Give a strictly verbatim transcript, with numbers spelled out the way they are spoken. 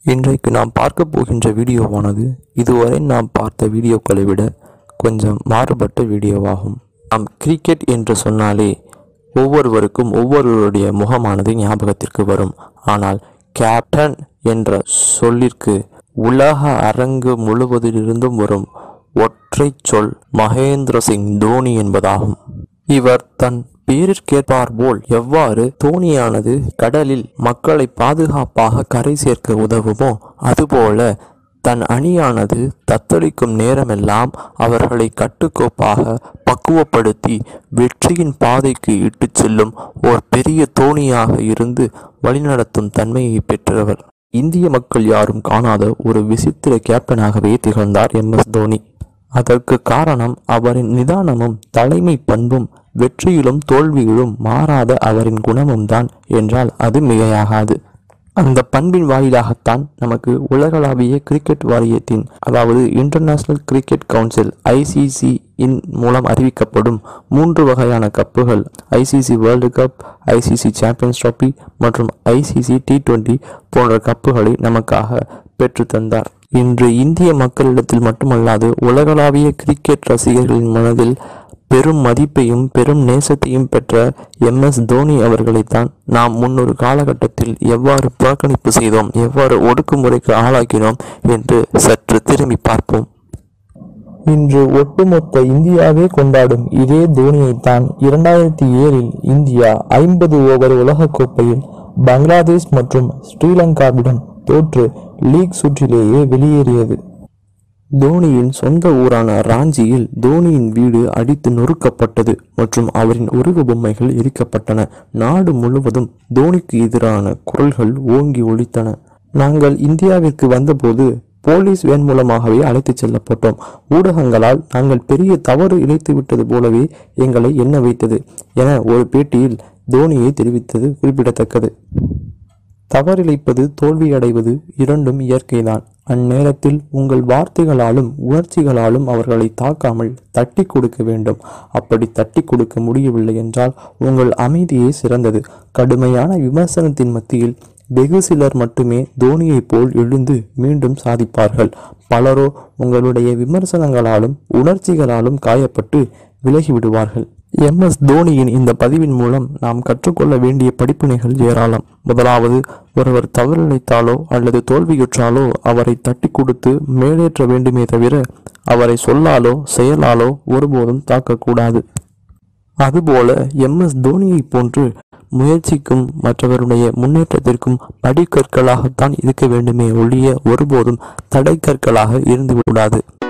இன்றைக்கு நாம் பார்க்க போகின்ற வீடியோவானது இதுவரை நாம் பார்த்த வீடியோக்களை விட கொஞ்சம் மாறுபட்ட வீடியோவாகும். நாம் கிரிக்கெட் என்று சொன்னாலே ஒவ்வொருவருக்கும் ஒவ்வொருவருடைய முகமானது ஞாபகத்திற்கு வரும். ஆனால் கேப்டன் என்ற சொல்லிற்கு உலக அரங்கு முழுவதிலிருந்தும் வரும் ஒற்றை சொல் மகேந்திர சிங் தோனி என்பதாகும். இவர் தன் பேரிற்கேற்பார் போல் எவ்வாறு தோணியானது கடலில் மக்களை பாதுகாப்பாக கரை சேர்க்க உதவுமோ அதுபோல தன் அணியானது தத்தளிக்கும் நேரமெல்லாம் அவர்களை கட்டுக்கோப்பாக பக்குவப்படுத்தி வெற்றியின் பாதைக்கு இட்டு செல்லும் ஒரு பெரிய தோணியாக இருந்து வழிநடத்தும் தன்மையை பெற்றவர். இந்திய மக்கள் யாரும் காணாத ஒரு விசித்திர கேப்டனாகவே திகழ்ந்தார் எம் எஸ் தோனி. அதற்கு காரணம் அவரின் நிதானமும் தலைமை பண்பும் வெற்றியிலும் தோல்வியிலும் மாறாத அவரின் குணமும் தான் என்றால் அது மிகையாகாது. அந்த பண்பின் வாயிலாகத்தான் நமக்கு உலகளாவிய கிரிக்கெட் வாரியத்தின் அதாவது இன்டர்நேஷனல் கிரிக்கெட் கவுன்சில் ஐசிசி இன் மூலம் அறிவிக்கப்படும் மூன்று வகையான கப்புகள் ICC world cup, ICC champions trophy மற்றும் ஐசிசி டி டுவெண்டி போன்ற கப்புகளை நமக்காக பெற்று தந்தார். இன்று இந்திய மக்களிடத்தில் மட்டுமல்லாது உலகளாவிய கிரிக்கெட் ரசிகர்களின் மனதில் பெரும் மதிப்பையும் பெரும் நேசத்தையும் பெற்ற எம் எஸ் தோனி அவர்களைத்தான் நாம் முன்னொரு காலகட்டத்தில் எவ்வாறு புறக்கணிப்பு செய்தோம், எவ்வாறு ஒடுக்குமுறைக்கு ஆளாக்கினோம் என்று சற்று திரும்பி பார்ப்போம். இன்று ஒட்டுமொத்த இந்தியாவே கொண்டாடும் இதே தோனியைத்தான் இரண்டாயிரத்தி ஏழில் இந்தியா ஐம்பது ஓவர் உலகக்கோப்பையில் பங்களாதேஷ் மற்றும் ஸ்ரீலங்காவிடம் தோற்று லீக் சுற்றிலேயே வெளியேறியது. தோனியின் சொந்த ஊரான ராஞ்சியில் தோனியின் வீடு அடித்து நொறுக்கப்பட்டது மற்றும் அவரின் உருவ பொம்மைகள் எரிக்கப்பட்டன. நாடு முழுவதும் தோனிக்கு எதிரான குரல்கள் ஓங்கி ஒலித்தன. நாங்கள் இந்தியாவிற்கு வந்தபோது போலீஸ் வேன் மூலமாகவே அழைத்து செல்லப்பட்டோம். ஊடகங்களால் நாங்கள் பெரிய தவறு இழைத்து விட்டது போலவே எங்களை எண்ண வைத்தது என ஒரு பேட்டியில் தோனியை தெரிவித்தது குறிப்பிடத்தக்கது. தவறிழைப்பது தோல்வியடைவது இரண்டும் இயற்கைதான். அந்நேரத்தில் உங்கள் வார்த்தைகளாலும் உணர்ச்சிகளாலும் அவர்களை தாக்காமல் தட்டி கொடுக்க வேண்டும். அப்படி தட்டி கொடுக்க முடியவில்லை என்றால் உங்கள் அமைதியே சிறந்தது. கடுமையான விமர்சனத்தின் மத்தியில் வெகு சிலர் மட்டுமே தோனியை போல் எழுந்து மீண்டும் சாதிப்பார்கள். பலரோ உங்களுடைய விமர்சனங்களாலும் உணர்ச்சிகளாலும் காயப்பட்டு விலகிவிடுவார்கள். எம் எஸ் தோனியின் இந்த பதிவின் மூலம் நாம் கற்றுக்கொள்ள வேண்டிய படிப்பினைகள் ஏராளம். முதலாவது, ஒருவர் தவறிழைத்தாலோ அல்லது தோல்வியுற்றாலோ அவரை தட்டி கொடுத்து மேலேற்ற வேண்டுமே தவிர அவரை சொல்லாலோ செயலாலோ ஒருபோதும் தாக்கக்கூடாது. அதுபோல எம் எஸ் தோனியை போன்று முயற்சிக்கும் மற்றவருடைய முன்னேற்றத்திற்கும் படிக்கற்களாகத்தான் இருக்க வேண்டுமே ஒழிய ஒருபோதும் தடைக்கற்களாக இருந்து விடாது.